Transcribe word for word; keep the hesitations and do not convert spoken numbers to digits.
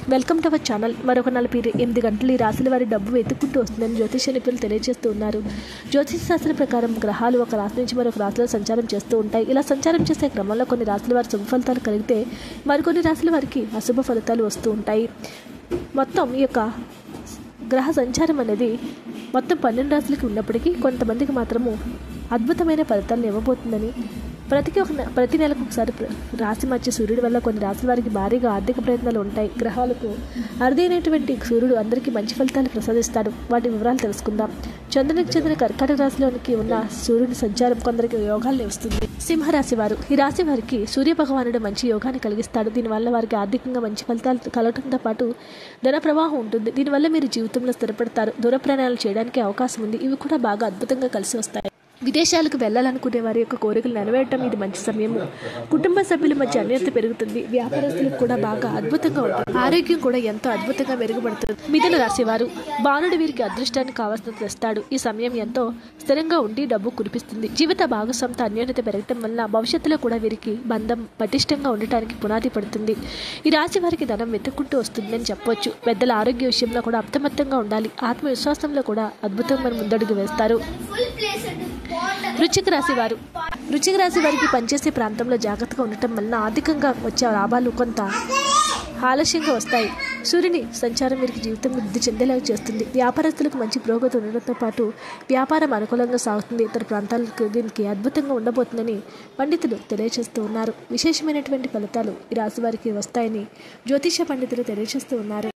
Welcome to our channel. మరొక నలభై ఎనిమిది గంటలు ఈ రాశుల వారి డబ్బు వెతుక్కుంటూ వస్తుందని జ్యోతిష నిపుణులు తెలియజేస్తూ ఉన్నారు. జ్యోతిష శాస్త్రం ప్రకారం గ్రహాలు ఒక రాశి నుంచి మరొక రాశిలో సంచారం చేస్తూ ఉంటాయి. ఇలా సంచారం చేసే క్రమంలో కొన్ని రాశుల వారి శుభ ఫలితాలు కలిగితే మరికొన్ని రాశుల వారికి అశుభ ఫలితాలు వస్తూ ఉంటాయి. మొత్తం ఈ యొక్క గ్రహ సంచారం అనేది మొత్తం పన్నెండు రాశులకి ఉన్నప్పటికీ కొంతమందికి మాత్రము అద్భుతమైన ఫలితాలను ఇవ్వబోతుందని, ప్రతి ఒక ప్రతి నెలకు ఒకసారి రాశి మార్చే సూర్యుడి వల్ల కొన్ని రాశుల వారికి భారీగా ఆర్థిక ప్రయత్నాలు ఉంటాయి. గ్రహాలకు అరుదైనటువంటి సూర్యుడు అందరికీ మంచి ఫలితాలు ప్రసాదిస్తాడు. వాటి వివరాలు తెలుసుకుందాం. చంద్రునికి చెందిన కర్కాటక రాశిలోనికి ఉన్న సూర్యుడి సంచారం కొందరికి యోగాలను ఇస్తుంది. సింహరాశి వారు, ఈ రాశి వారికి సూర్య భగవానుడు మంచి యోగాన్ని కలిగిస్తాడు. దీనివల్ల వారికి ఆర్థికంగా మంచి ఫలితాలు కలగడంతో పాటు ధన ప్రవాహం ఉంటుంది. దీనివల్ల మీరు జీవితంలో స్థిరపడతారు. దూర ప్రయాణాలు చేయడానికి అవకాశం ఉంది. ఇవి కూడా బాగా అద్భుతంగా కలిసి వస్తాయి. విదేశాలకు వెళ్లాలనుకునే వారి యొక్క కోరికలు నెరవేరటం ఇది మంచి సమయము. కుటుంబ సభ్యుల మధ్య అన్యోన్యత పెరుగుతుంది. వ్యాపారస్తులకు కూడా బాగా అద్భుతంగా ఉంటుంది. ఆరోగ్యం కూడా ఎంతో అద్భుతంగా మెరుగుపడుతుంది. మిథున రాశి వారు, బాణుడు వీరికి అదృష్టాన్ని కావాల్సినంత తెస్తాడు. ఈ సమయం ఎంతో స్థిరంగా ఉండి డబ్బు కురిపిస్తుంది. జీవిత భాగస్వామితో అన్యోన్యత పెరగటం వల్ల భవిష్యత్తులో కూడా వీరికి బంధం పటిష్టంగా ఉండటానికి పునాది పడుతుంది. ఈ రాశి వారికి ధనం వెతుక్కుంటూ వస్తుందని చెప్పవచ్చు. పెద్దల ఆరోగ్య విషయంలో కూడా అప్రమత్తంగా ఉండాలి. ఆత్మవిశ్వాసంలో కూడా అద్భుతమైన ముందడుగు వేస్తారు. వృశ్చిక రాశి వారు, వృశ్చిక రాశి వారికి పనిచేసే ప్రాంతంలో జాగ్రత్తగా ఉండటం వలన ఆర్థికంగా వచ్చే లాభాలు కొంత ఆలస్యంగా వస్తాయి. సూర్యుని సంచారం వీరికి జీవితం వృద్ధి చెందేలాగా చేస్తుంది. వ్యాపారస్తులకు మంచి పురోగతి ఉండడంతో పాటు వ్యాపారం అనుకూలంగా సాగుతుంది. ఇతర ప్రాంతాలకు దీనికి అద్భుతంగా ఉండబోతుందని పండితులు తెలియజేస్తూ ఉన్నారు. విశేషమైనటువంటి ఫలితాలు ఈ రాశి వారికి వస్తాయని జ్యోతిష పండితులు తెలియజేస్తూ ఉన్నారు.